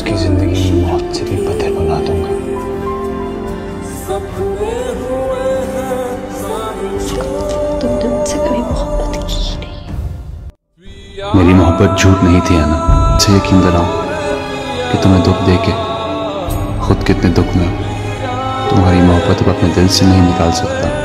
उसकी जिंदगी में मौत से भी पत्थर बना दूंगा। तुमने मुझसे कभी मोहब्बत की नहीं। मेरी मोहब्बत झूठ नहीं थी आना। मुझे यकीन दिलाओ कि तुम्हें दुख दे के खुद कितने दुख में हो। तुम्हारी मोहब्बत अब अपने दिल से नहीं निकाल सकता।